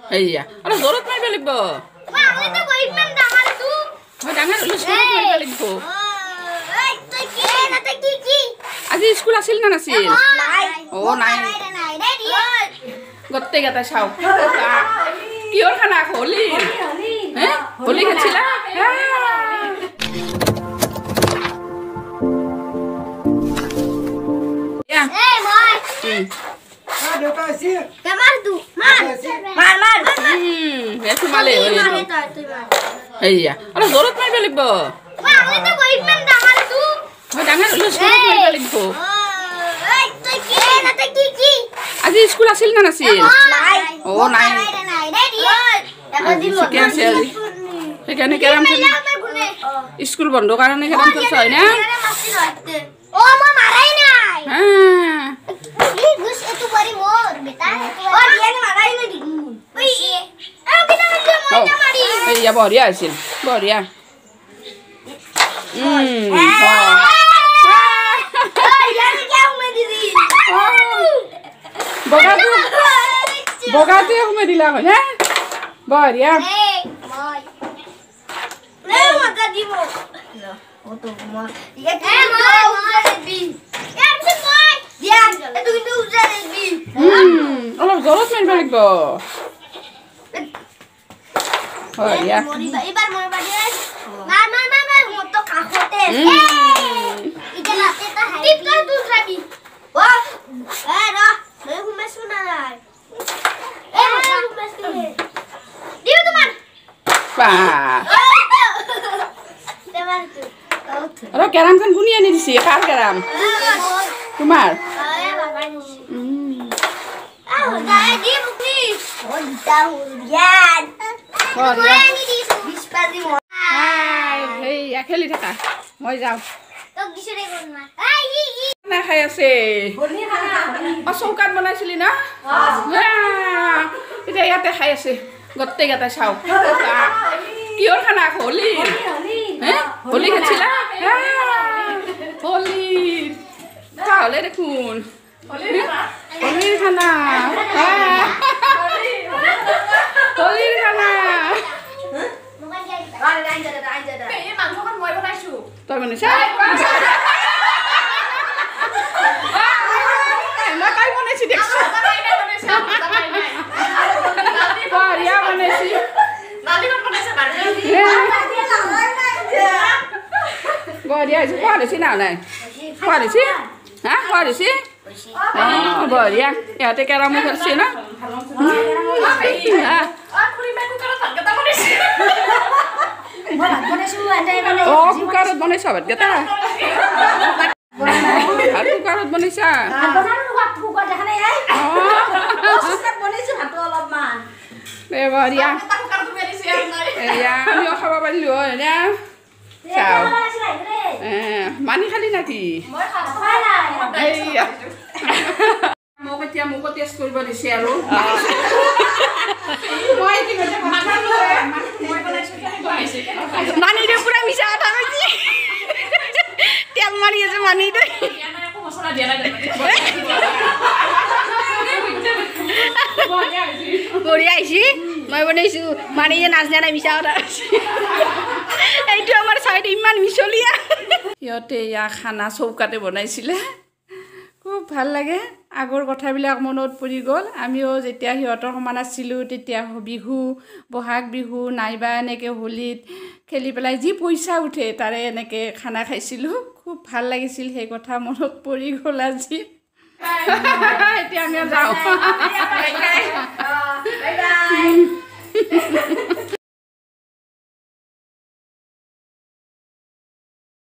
Heya, ada zorot mai balik bo. Aku itu kau iman dangan tu. Dangan lu zorot mai balik bo. Aji school asil na nasil. Oh nai. Gotte gata sao. Kior khana holi. Holi khachila. Ya. Moi. Kamar tu. Mar. Ya cuma le. Heya, ada zorot mai balik bo. Aku itu kau iman dangan tu. Dangan lu zorot mai balik bo. Aji school asil na nasil. Oh nai. Sekian sekali. Sekian keram school bondo karena keram selesai na. Oh mau marahin nai. Gus itu bari mor beta. Oh dia ni marahin lagi. Wih. Kita mau mari. Iya boria asil. Boria. Bogatu aku mau dilakukan ya. Boria. Maka di mo. Oto mo. Ya bisa boy. Ya, itu udah lebih. Allah zorot main balik bo. Oh ya. Ibar mau balik. Mama motor kakote. Ikan kita hai. Tip ka tu sabi. Wah. Dah. Aku masuk nalai. Aku masuk. Dia teman. Pak. Teman tu. Aro keram kan kunia ni disi kar keram. Kumar. Dah dia bukti. Oh, dah hujan. Oh ya. Bispati mo. Hai, hei, ya kheli thaka. Moi jao. Tok gisure gon ma. Ai Na khai ase. Asongkan banaisili na? Ite yate khai ase. Gotte gata sao. Kior khana holi. Holi khachila? Holi. Taole dekhun. Holi khana. Holi khana. Tôi mình sao? Mà cái món này chỉ đẹp sao? Qua đi ăn món này chỉ. Qua đi ăn chứ qua để xin nào này? Qua để xin? Hả? Qua để xin? Bỏ đi ăn. Ya te kara mau xin á? Oh, aku karut mana sahabat kita? Aku karut mana sah? Beba dia. Ya, ni aku apa balik dulu ya? Sao? Mani kali nanti. Iya. Mau ke school balik siaru. Mani dia pura bisa apa sih? Tiap mani aja mani itu. Boria sih, mau beli sih. Mani nya nasnya bisa apa sih? Itu আমার side ইমান মিছলিয়া। সিহঁতে ইয়া খানা চৌকাতে বনাইছিলে। খুব ভাল লাগে। আগৰ কথাবিলাক মনত পৰি গ'ল। আমিও যেতিয়া সিহঁতৰ সমান আছিলোঁ তেতিয়া বিহু, বহাগ বিহু নাইবা এনেকৈ হোলীত খেলি পেলাই যি পইচা উঠে তাৰে এনেকৈ খানা খাইছিলোঁ। খুব ভাল লাগিছিল সেই কথা মনত পৰি গ'ল আজি। এতিয়া আমি যাওঁ।